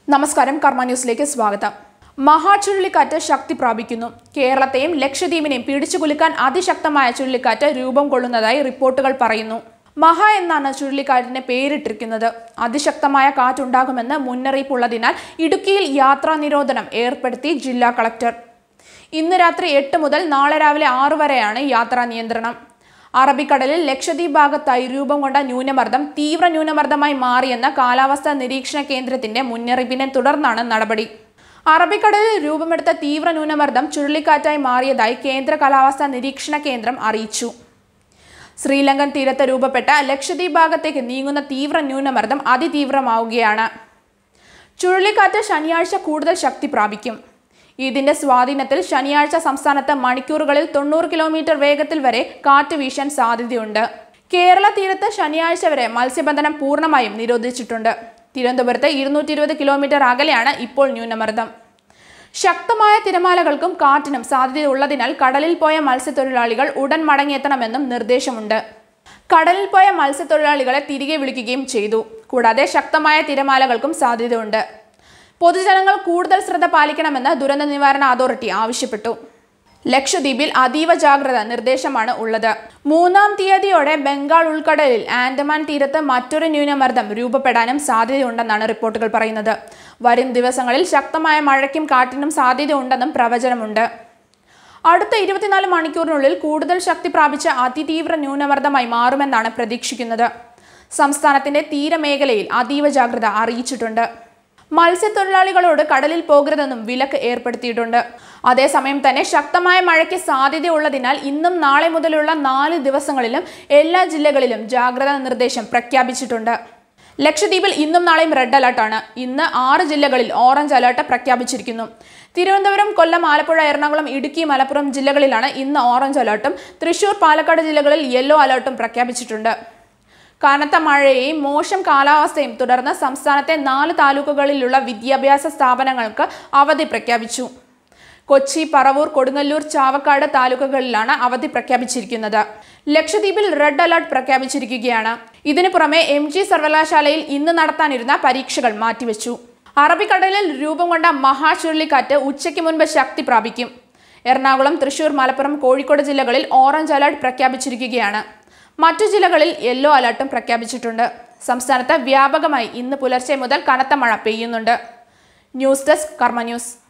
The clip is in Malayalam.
നമസ്കാരം കർമ്മ ന്യൂസിലേക്ക് സ്വാഗതം. മഹാ ചുഴലിക്കാറ്റ് ശക്തി പ്രാപിക്കുന്നു. കേരളത്തെയും ലക്ഷദ്വീപിനെയും പിടിച്ചുകുലുക്കാൻ അതിശക്തമായ ചുഴലിക്കാറ്റ് രൂപം കൊള്ളുന്നതായി റിപ്പോർട്ടുകൾ പറയുന്നു. മഹ എന്നാണ് ചുഴലിക്കാറ്റിന് പേരിട്ടിരിക്കുന്നത്. അതിശക്തമായ കാറ്റുണ്ടാകുമെന്ന് മുന്നറിയിപ്പുള്ളതിനാൽ ഇടുക്കിയിൽ യാത്രാ നിരോധനം ഏർപ്പെടുത്തി ജില്ലാ കളക്ടർ. ഇന്ന് രാത്രി 8 മുതൽ നാളെ രാവിലെ 6 വരെയാണ് യാത്രാ നിയന്ത്രണം. അറബിക്കടലിൽ ലക്ഷദ്വീപ് ഭാഗത്തായി രൂപം കൊണ്ട ന്യൂനമർദ്ദം തീവ്ര ന്യൂനമർദ്ദമായി മാറിയെന്ന കാലാവസ്ഥാ നിരീക്ഷണ കേന്ദ്രത്തിന്റെ മുന്നറിയിപ്പിനെ തുടർന്നാണ് നടപടി. അറബിക്കടലിൽ രൂപമെടുത്ത തീവ്ര ന്യൂനമർദ്ദം ചുഴലിക്കാറ്റായി മാറിയതായി കേന്ദ്ര കാലാവസ്ഥാ നിരീക്ഷണ കേന്ദ്രം അറിയിച്ചു. ശ്രീലങ്കൻ തീരത്ത് രൂപപ്പെട്ട ലക്ഷദ്വീപ് ഭാഗത്തേക്ക് നീങ്ങുന്ന തീവ്ര ന്യൂനമർദ്ദം അതിതീവ്രമാവുകയാണ്. ചുഴലിക്കാറ്റ് ശനിയാഴ്ച കൂടുതൽ ശക്തി പ്രാപിക്കും. ഇതിന്റെ സ്വാധീനത്തിൽ ശനിയാഴ്ച സംസ്ഥാനത്ത് മണിക്കൂറുകളിൽ 90 കിലോമീറ്റർ വേഗത്തിൽ വരെ കാറ്റ് വീശാൻ സാധ്യതയുണ്ട്. കേരള തീരത്ത് ശനിയാഴ്ച വരെ മത്സ്യബന്ധനം പൂർണ്ണമായും നിരോധിച്ചിട്ടുണ്ട്. തിരുവനന്തപുരത്ത് 220 കിലോമീറ്റർ അകലെയാണ് ഇപ്പോൾ ന്യൂനമർദ്ദം. ശക്തമായ തിരമാലകൾക്കും കാറ്റിനും സാധ്യതയുള്ളതിനാൽ കടലിൽ പോയ മത്സ്യത്തൊഴിലാളികൾ ഉടൻ മടങ്ങിയെത്തണമെന്നും നിർദ്ദേശമുണ്ട്. കടലിൽ പോയ മത്സ്യത്തൊഴിലാളികളെ തിരികെ വിളിക്കുകയും ചെയ്തു. കൂടാതെ ശക്തമായ തിരമാലകൾക്കും സാധ്യതയുണ്ട്. പൊതുജനങ്ങൾ കൂടുതൽ ശ്രദ്ധ പാലിക്കണമെന്ന് ദുരന്ത നിവാരണ അതോറിറ്റി ആവശ്യപ്പെട്ടു. ലക്ഷദ്വീപിൽ അതീവ ജാഗ്രത നിർദ്ദേശമാണ് ഉള്ളത്. 3-ാം തീയതിയോടെ ബംഗാൾ ഉൾക്കടലിൽ ആൻഡമാൻ തീരത്ത് മറ്റൊരു ന്യൂനമർദ്ദം രൂപപ്പെടാനും സാധ്യതയുണ്ടെന്നാണ് റിപ്പോർട്ടുകൾ പറയുന്നത്. വരും ദിവസങ്ങളിൽ ശക്തമായ മഴയ്ക്കും കാറ്റിനും സാധ്യതയുണ്ടെന്നും പ്രവചനമുണ്ട്. അടുത്ത 24 മണിക്കൂറിനുള്ളിൽ കൂടുതൽ ശക്തി പ്രാപിച്ച അതിതീവ്ര ന്യൂനമർദ്ദമായി മാറുമെന്നാണ് പ്രതീക്ഷിക്കുന്നത്. സംസ്ഥാനത്തിന്റെ തീരമേഖലയിൽ അതീവ ജാഗ്രത അറിയിച്ചിട്ടുണ്ട്. മത്സ്യത്തൊഴിലാളികളോട് കടലിൽ പോകരുതെന്നും വിലക്ക് ഏർപ്പെടുത്തിയിട്ടുണ്ട്. അതേസമയം തന്നെ ശക്തമായ മഴയ്ക്ക് സാധ്യതയുള്ളതിനാൽ ഇന്നും നാളെ മുതലുള്ള 4 ദിവസങ്ങളിലും എല്ലാ ജില്ലകളിലും ജാഗ്രതാ നിർദ്ദേശം പ്രഖ്യാപിച്ചിട്ടുണ്ട്. ലക്ഷദ്വീപിൽ ഇന്നും നാളെയും റെഡ് അലർട്ടാണ്. ഇന്ന് 6 ജില്ലകളിൽ ഓറഞ്ച് അലർട്ട് പ്രഖ്യാപിച്ചിരിക്കുന്നു. തിരുവനന്തപുരം, കൊല്ലം, ആലപ്പുഴ, എറണാകുളം, ഇടുക്കി, മലപ്പുറം ജില്ലകളിലാണ് ഇന്ന് ഓറഞ്ച് അലർട്ടും. തൃശൂർ, പാലക്കാട് ജില്ലകളിൽ യെല്ലോ അലർട്ടും പ്രഖ്യാപിച്ചിട്ടുണ്ട്. കനത്ത മഴയെയും മോശം കാലാവസ്ഥയും തുടർന്ന് സംസ്ഥാനത്തെ 4 താലൂക്കുകളിലുള്ള വിദ്യാഭ്യാസ സ്ഥാപനങ്ങൾക്ക് അവധി പ്രഖ്യാപിച്ചു. കൊച്ചി, പറവൂർ, കൊടുങ്ങല്ലൂർ, ചാവക്കാട് താലൂക്കുകളിലാണ് അവധി പ്രഖ്യാപിച്ചിരിക്കുന്നത്. ലക്ഷദ്വീപിൽ റെഡ് അലർട്ട് പ്രഖ്യാപിച്ചിരിക്കുകയാണ്. ഇതിനു പുറമെ MG സർവകലാശാലയിൽ ഇന്ന് നടത്താനിരുന്ന പരീക്ഷകൾ മാറ്റിവെച്ചു. അറബിക്കടലിൽ രൂപം കൊണ്ട മഹാ ചുഴലിക്കാറ്റ് ഉച്ചയ്ക്ക് മുൻപ് ശക്തി പ്രാപിക്കും. എറണാകുളം, തൃശൂർ, മലപ്പുറം, കോഴിക്കോട് ജില്ലകളിൽ ഓറഞ്ച് അലർട്ട് പ്രഖ്യാപിച്ചിരിക്കുകയാണ്. മറ്റു ജില്ലകളിൽ യെല്ലോ അലർട്ടും പ്രഖ്യാപിച്ചിട്ടുണ്ട്. സംസ്ഥാനത്ത് വ്യാപകമായി ഇന്ന് പുലർച്ചെ മുതൽ കനത്ത മഴ പെയ്യുന്നുണ്ട്. News desk Karma news.